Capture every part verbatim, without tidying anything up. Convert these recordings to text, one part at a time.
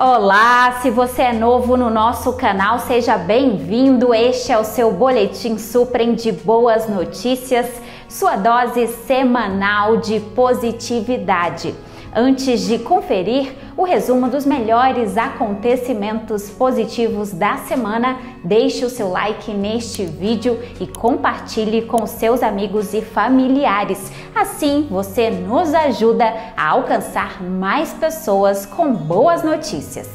Olá, se você é novo no nosso canal, seja bem-vindo. Este é o seu Boletim Suprem de Boas Notícias, sua dose semanal de positividade. Antes de conferir o resumo dos melhores acontecimentos positivos da semana, deixe o seu like neste vídeo e compartilhe com seus amigos e familiares. Assim, você nos ajuda a alcançar mais pessoas com boas notícias.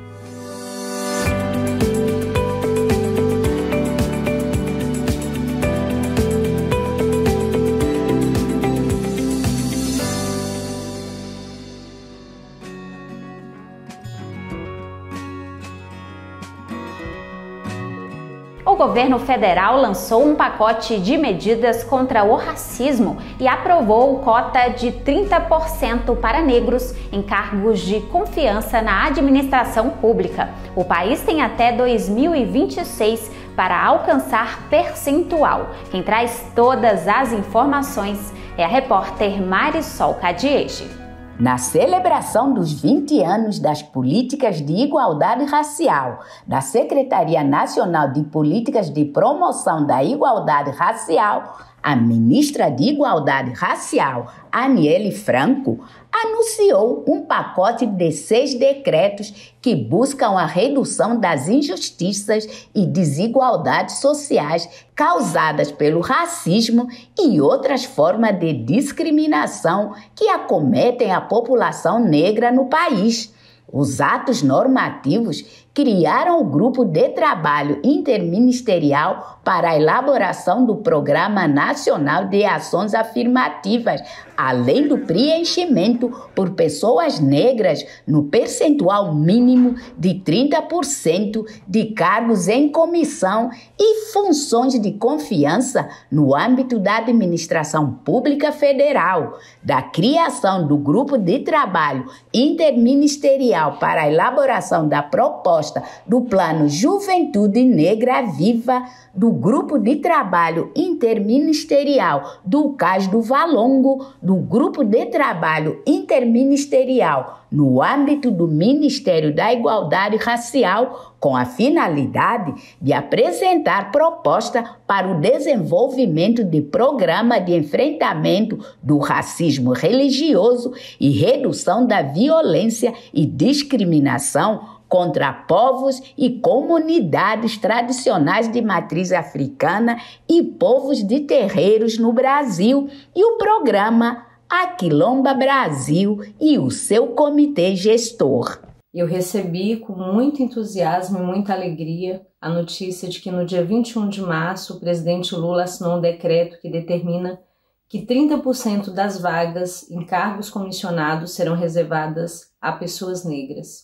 O governo federal lançou um pacote de medidas contra o racismo e aprovou cota de trinta por cento para negros em cargos de confiança na administração pública. O país tem até dois mil e vinte e seis para alcançar percentual. Quem traz todas as informações é a repórter Marisol Cadieche. Na celebração dos vinte anos das políticas de igualdade racial da Secretaria Nacional de Políticas de Promoção da Igualdade Racial, a ministra de Igualdade Racial, Aniele Franco, anunciou um pacote de seis decretos que buscam a redução das injustiças e desigualdades sociais causadas pelo racismo e outras formas de discriminação que acometem a população negra no país. Os atos normativos criaram o Grupo de Trabalho Interministerial para a elaboração do Programa Nacional de Ações Afirmativas, além do preenchimento por pessoas negras no percentual mínimo de trinta por cento de cargos em comissão e funções de confiança no âmbito da administração pública federal, da criação do Grupo de Trabalho Interministerial para a elaboração da proposta do Plano Juventude Negra Viva, do Grupo de Trabalho Interministerial do Cais do Valongo, do Grupo de Trabalho Interministerial no âmbito do Ministério da Igualdade Racial, com a finalidade de apresentar proposta para o desenvolvimento de programa de enfrentamento do racismo religioso e redução da violência e discriminação contra povos e comunidades tradicionais de matriz africana e povos de terreiros no Brasil, e o programa Aquilomba Brasil e o seu comitê gestor. Eu recebi com muito entusiasmo e muita alegria a notícia de que no dia vinte e um de março o presidente Lula assinou um decreto que determina que trinta por cento das vagas em cargos comissionados serão reservadas a pessoas negras.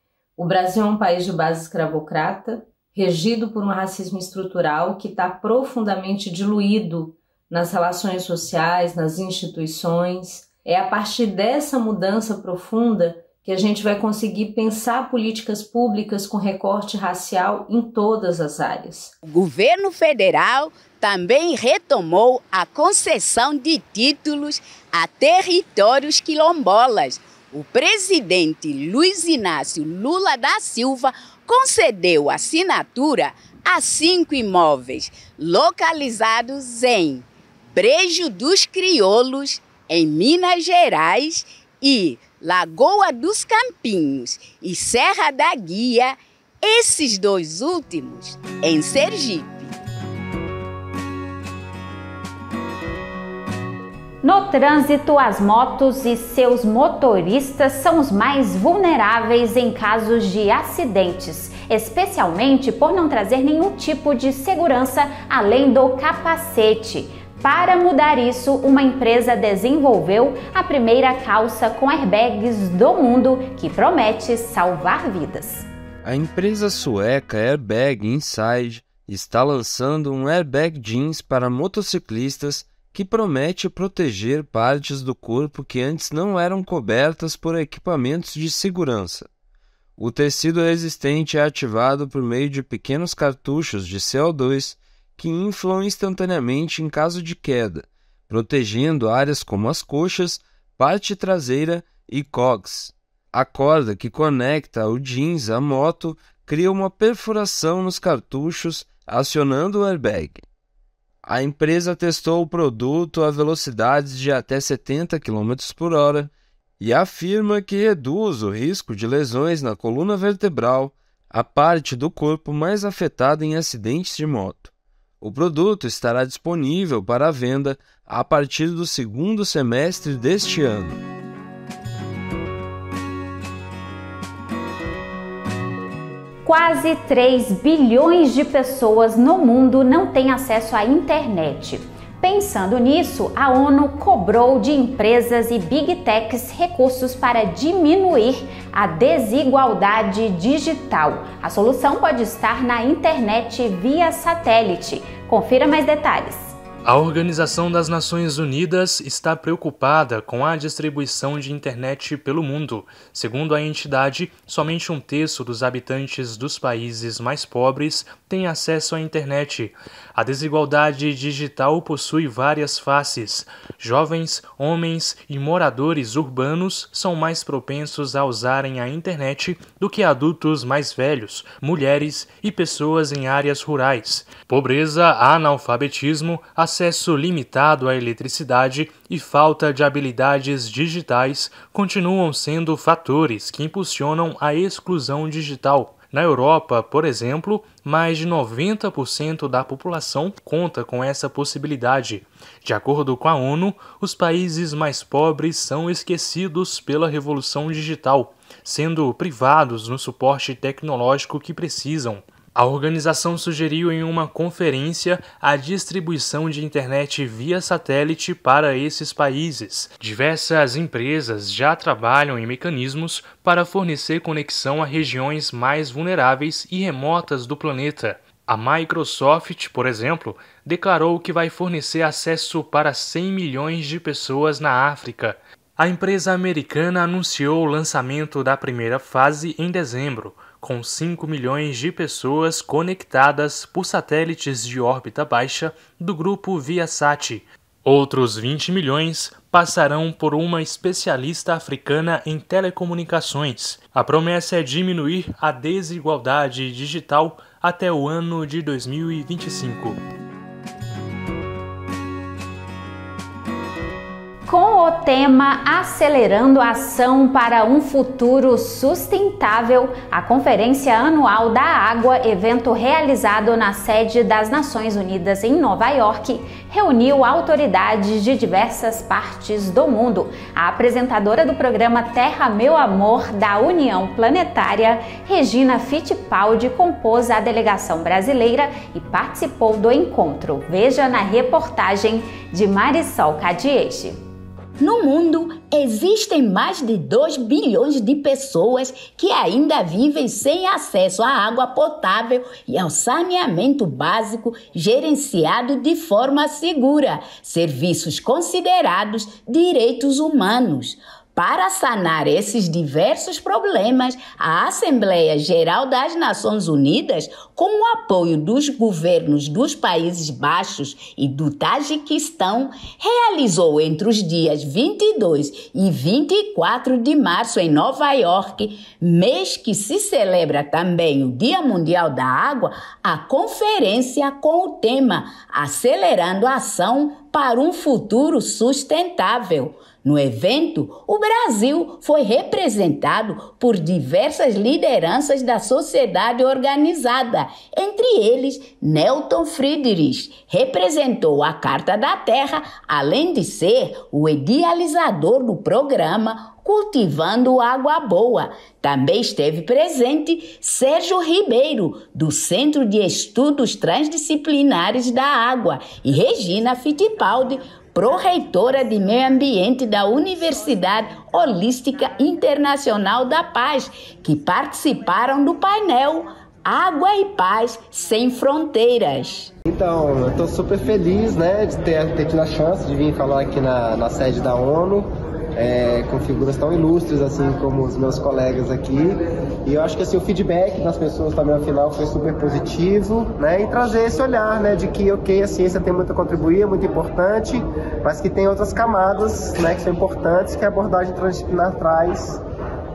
O Brasil é um país de base escravocrata, regido por um racismo estrutural que está profundamente diluído nas relações sociais, nas instituições. É a partir dessa mudança profunda que a gente vai conseguir pensar políticas públicas com recorte racial em todas as áreas. O governo federal também retomou a concessão de títulos a territórios quilombolas. O presidente Luiz Inácio Lula da Silva concedeu assinatura a cinco imóveis localizados em Brejo dos Crioulos, em Minas Gerais, e Lagoa dos Campinhos e Serra da Guia, esses dois últimos em Sergipe. No trânsito, as motos e seus motoristas são os mais vulneráveis em casos de acidentes, especialmente por não trazer nenhum tipo de segurança além do capacete. Para mudar isso, uma empresa desenvolveu a primeira calça com airbags do mundo que promete salvar vidas. A empresa sueca Airbag Inside está lançando um airbag jeans para motociclistas que promete proteger partes do corpo que antes não eram cobertas por equipamentos de segurança. O tecido resistente é ativado por meio de pequenos cartuchos de C O dois que inflam instantaneamente em caso de queda, protegendo áreas como as coxas, parte traseira e cogs. A corda que conecta o jeans à moto cria uma perfuração nos cartuchos, acionando o airbag. A empresa testou o produto a velocidades de até setenta quilômetros por hora e afirma que reduz o risco de lesões na coluna vertebral, a parte do corpo mais afetada em acidentes de moto. O produto estará disponível para venda a partir do segundo semestre deste ano. Quase três bilhões de pessoas no mundo não têm acesso à internet. Pensando nisso, a ONU cobrou de empresas e Big Techs recursos para diminuir a desigualdade digital. A solução pode estar na internet via satélite. Confira mais detalhes. A Organização das Nações Unidas está preocupada com a distribuição de internet pelo mundo. Segundo a entidade, somente um terço dos habitantes dos países mais pobres tem acesso à internet. A desigualdade digital possui várias faces. Jovens, homens e moradores urbanos são mais propensos a usarem a internet do que adultos mais velhos, mulheres e pessoas em áreas rurais. Pobreza, analfabetismo, acesso limitado à eletricidade e falta de habilidades digitais continuam sendo fatores que impulsionam a exclusão digital. Na Europa, por exemplo, mais de noventa por cento da população conta com essa possibilidade. De acordo com a ONU, os países mais pobres são esquecidos pela revolução digital, sendo privados no suporte tecnológico que precisam. A organização sugeriu em uma conferência a distribuição de internet via satélite para esses países. Diversas empresas já trabalham em mecanismos para fornecer conexão a regiões mais vulneráveis e remotas do planeta. A Microsoft, por exemplo, declarou que vai fornecer acesso para cem milhões de pessoas na África. A empresa americana anunciou o lançamento da primeira fase em dezembro, com cinco milhões de pessoas conectadas por satélites de órbita baixa do grupo Viasat. Outros vinte milhões passarão por uma especialista africana em telecomunicações. A promessa é diminuir a desigualdade digital até o ano de dois mil e vinte e cinco. Com o tema Acelerando a Ação para um Futuro Sustentável, a Conferência Anual da Água, evento realizado na sede das Nações Unidas em Nova York, reuniu autoridades de diversas partes do mundo. A apresentadora do programa Terra Meu Amor da União Planetária, Regina Fittipaldi, compôs a delegação brasileira e participou do encontro. Veja na reportagem de Marisol Cadiege. No mundo, existem mais de dois bilhões de pessoas que ainda vivem sem acesso à água potável e ao saneamento básico gerenciado de forma segura, serviços considerados direitos humanos. Para sanar esses diversos problemas, a Assembleia Geral das Nações Unidas, com o apoio dos governos dos Países Baixos e do Tajiquistão, realizou entre os dias vinte e dois e vinte e quatro de março em Nova York, mês que se celebra também o Dia Mundial da Água, a conferência com o tema Acelerando a Ação para um Futuro Sustentável. No evento, o Brasil foi representado por diversas lideranças da sociedade organizada. Entre eles, Nelton Friedrich representou a Carta da Terra, além de ser o idealizador do programa Cultivando Água Boa. Também esteve presente Sérgio Ribeiro, do Centro de Estudos Transdisciplinares da Água, e Regina Fittipaldi, pró-reitora de Meio Ambiente da Universidade Holística Internacional da Paz, que participaram do painel Água e Paz Sem Fronteiras. Então, eu estou super feliz, né, de ter, ter tido a chance de vir falar aqui na, na sede da ONU, é, com figuras tão ilustres assim como os meus colegas aqui. E eu acho que assim, o feedback das pessoas também ao final foi super positivo, né, e trazer esse olhar, né, de que ok, a ciência tem muito a contribuir, é muito importante, mas que tem outras camadas, né, que são importantes, que a abordagem transdisciplinar traz.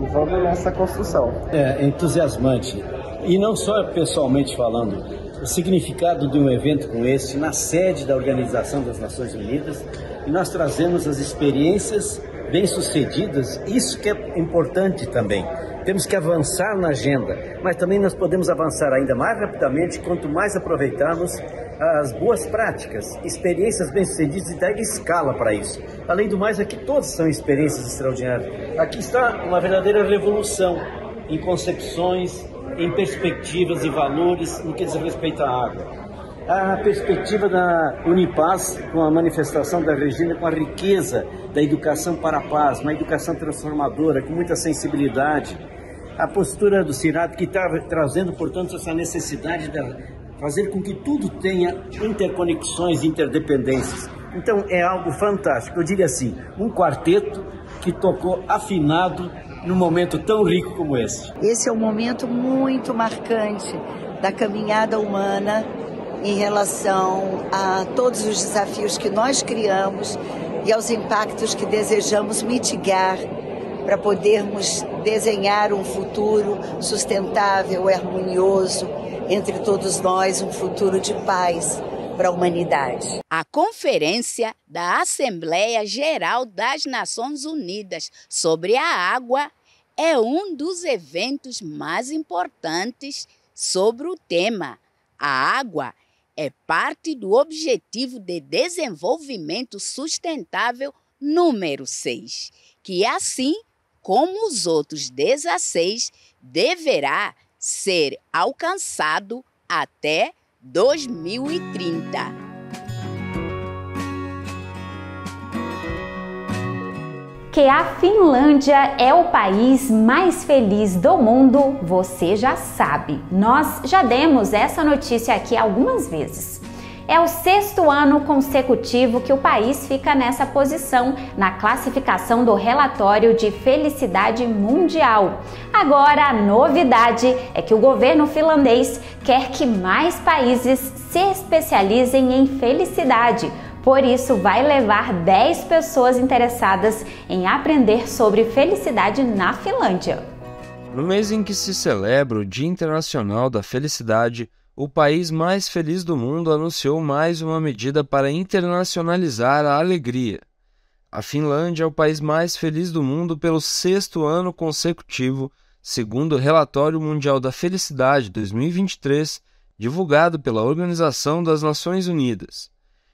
e vamos nessa construção. É entusiasmante, e não só pessoalmente falando, o significado de um evento como esse na sede da Organização das Nações Unidas, e nós trazemos as experiências bem-sucedidas, isso que é importante também. Temos que avançar na agenda, mas também nós podemos avançar ainda mais rapidamente quanto mais aproveitarmos as boas práticas, experiências bem-sucedidas e dar escala para isso. Além do mais, aqui todas são experiências extraordinárias. Aqui está uma verdadeira revolução em concepções, em perspectivas e valores no que diz respeito à água. A perspectiva da Unipaz, com a manifestação da Regina, com a riqueza da educação para a paz, uma educação transformadora, com muita sensibilidade. A postura do Cirato, que está trazendo, portanto, essa necessidade de fazer com que tudo tenha interconexões, interdependências. Então, é algo fantástico. Eu diria assim, um quarteto que tocou afinado num momento tão rico como esse. Esse é um momento muito marcante da caminhada humana em relação a todos os desafios que nós criamos e aos impactos que desejamos mitigar para podermos desenhar um futuro sustentável e harmonioso entre todos nós, um futuro de paz para a humanidade. A Conferência da Assembleia Geral das Nações Unidas sobre a Água é um dos eventos mais importantes sobre o tema. A água é parte do Objetivo de Desenvolvimento Sustentável número seis, que assim como os outros dezesseis, deverá ser alcançado até dois mil e trinta. Que a Finlândia é o país mais feliz do mundo, você já sabe. Nós já demos essa notícia aqui algumas vezes. É o sexto ano consecutivo que o país fica nessa posição na classificação do relatório de felicidade mundial. Agora, a novidade é que o governo finlandês quer que mais países se especializem em felicidade. Por isso, vai levar dez pessoas interessadas em aprender sobre felicidade na Finlândia. No mês em que se celebra o Dia Internacional da Felicidade, o país mais feliz do mundo anunciou mais uma medida para internacionalizar a alegria. A Finlândia é o país mais feliz do mundo pelo sexto ano consecutivo, segundo o Relatório Mundial da Felicidade dois mil e vinte e três, divulgado pela Organização das Nações Unidas.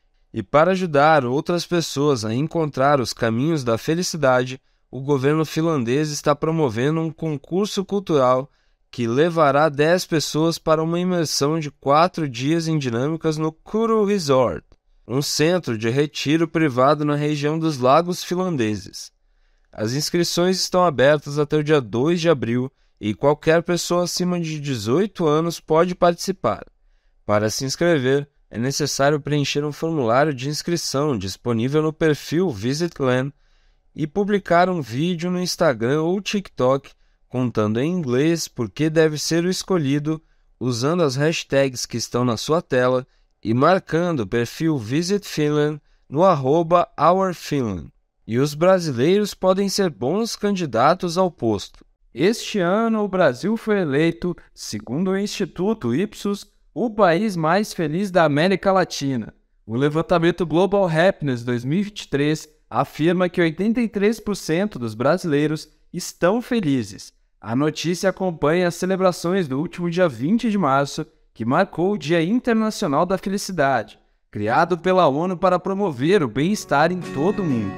E para ajudar outras pessoas a encontrar os caminhos da felicidade, o governo finlandês está promovendo um concurso cultural que levará dez pessoas para uma imersão de quatro dias em dinâmicas no Kuru Resort, um centro de retiro privado na região dos Lagos finlandeses. As inscrições estão abertas até o dia dois de abril e qualquer pessoa acima de dezoito anos pode participar. Para se inscrever, é necessário preencher um formulário de inscrição disponível no perfil Visitland e publicar um vídeo no Instagram ou TikTok contando em inglês por que deve ser o escolhido, usando as hashtags que estão na sua tela e marcando o perfil Visit Finland no arroba OurFinland. E os brasileiros podem ser bons candidatos ao posto. Este ano, o Brasil foi eleito, segundo o Instituto Ipsos, o país mais feliz da América Latina. O levantamento Global Happiness dois mil e vinte e três afirma que oitenta e três por cento dos brasileiros estão felizes. A notícia acompanha as celebrações do último dia vinte de março, que marcou o Dia Internacional da Felicidade, criado pela ONU para promover o bem-estar em todo o mundo.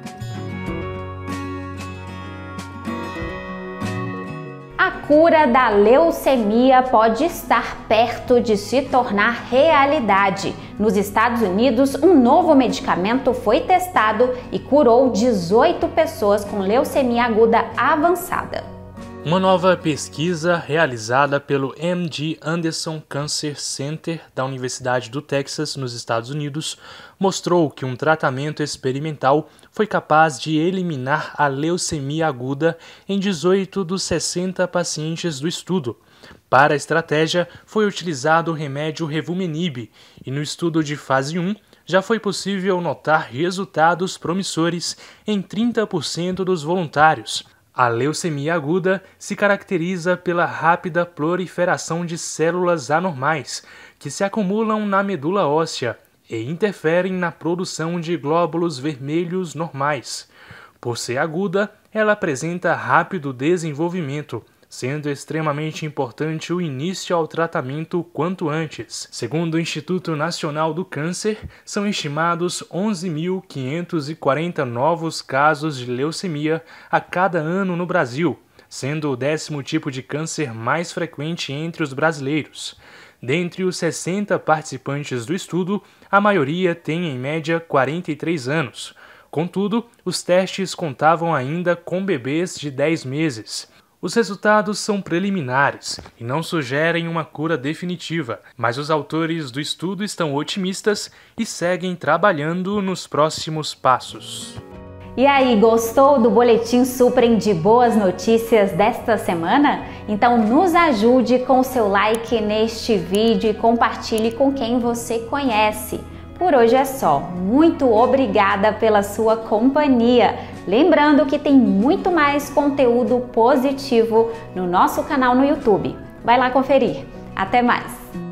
A cura da leucemia pode estar perto de se tornar realidade. Nos Estados Unidos, um novo medicamento foi testado e curou dezoito pessoas com leucemia aguda avançada. Uma nova pesquisa realizada pelo M D Anderson Cancer Center da Universidade do Texas, nos Estados Unidos, mostrou que um tratamento experimental foi capaz de eliminar a leucemia aguda em dezoito dos sessenta pacientes do estudo. Para a estratégia, foi utilizado o remédio Revumenib e no estudo de fase um já foi possível notar resultados promissores em trinta por cento dos voluntários. A leucemia aguda se caracteriza pela rápida proliferação de células anormais, que se acumulam na medula óssea e interferem na produção de glóbulos vermelhos normais. Por ser aguda, ela apresenta rápido desenvolvimento, sendo extremamente importante o início ao tratamento quanto antes. Segundo o Instituto Nacional do Câncer, são estimados onze mil quinhentos e quarenta novos casos de leucemia a cada ano no Brasil, sendo o décimo tipo de câncer mais frequente entre os brasileiros. Dentre os sessenta participantes do estudo, a maioria tem em média quarenta e três anos. Contudo, os testes contavam ainda com bebês de dez meses. Os resultados são preliminares e não sugerem uma cura definitiva, mas os autores do estudo estão otimistas e seguem trabalhando nos próximos passos. E aí, gostou do Boletim Suprem de Boas Notícias desta semana? Então nos ajude com o seu like neste vídeo e compartilhe com quem você conhece. Por hoje é só. Muito obrigada pela sua companhia. Lembrando que tem muito mais conteúdo positivo no nosso canal no YouTube. Vai lá conferir. Até mais!